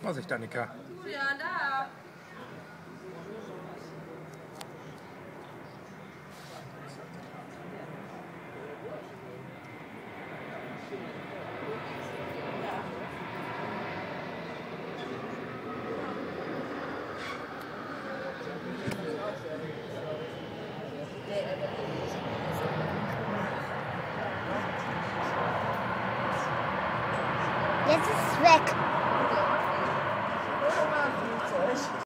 Vorsicht, Annika. Ja, da. Jetzt ist es weg.